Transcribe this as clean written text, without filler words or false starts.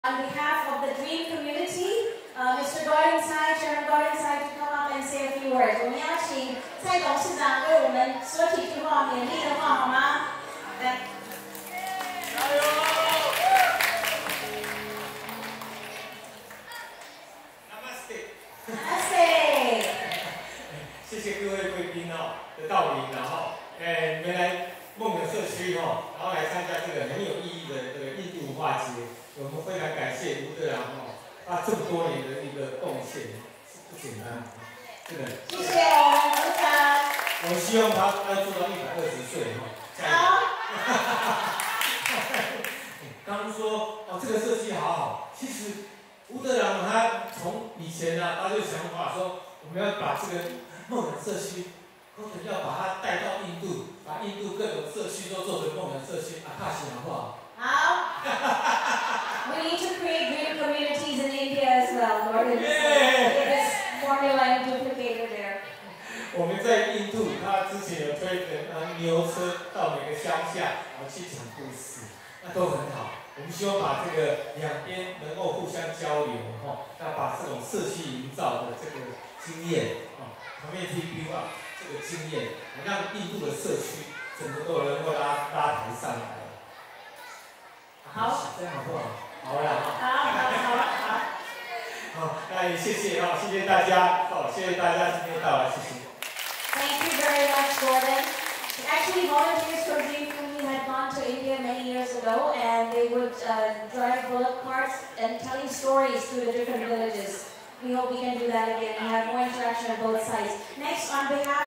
On behalf of the Dream community, Mr. Gordon Tsai, Chairman Gordon Tsai, to come up and say a few words. 我们邀请蔡董事长为我们说几句话，勉励的话，好吗？来，加油！Namaste。 谢谢各位贵宾的到临，然后原来梦的社区然后来参加这个很有意义的这个印度文化节。我们非常感谢吴德良他这么多年的一个贡献，不简单，真的。 谢谢我们吴长。 我希望他要做到120岁好。 刚刚说这个设计好好，其实吴德良他从以前他就想法说，我们要把这个梦想社区，要把它带到印度，把印度各种社区都做成梦想社区，卡西好不好？ 好。We need to create dream communities in India as well. Gordon, get this formula duplicated there. 我们在印度，他之前有推牛车到每个乡下，去讲故事，那都很好。我们希望把这个两边能够互相交流，那把这种社区营造的这个经验community build up 这个经验，让印度的社区整个都能够拉抬上来。 好， 这样好不好？好啦，好，那也谢谢谢谢大家，谢谢大家今天到来，谢谢。 Thank you very much, Gordon. Actually, volunteers for Dream Community had gone to India many years ago, and they would drive bullock carts and telling stories through the different villages. We hope we can do that again and have more interaction on both sides. Next, on behalf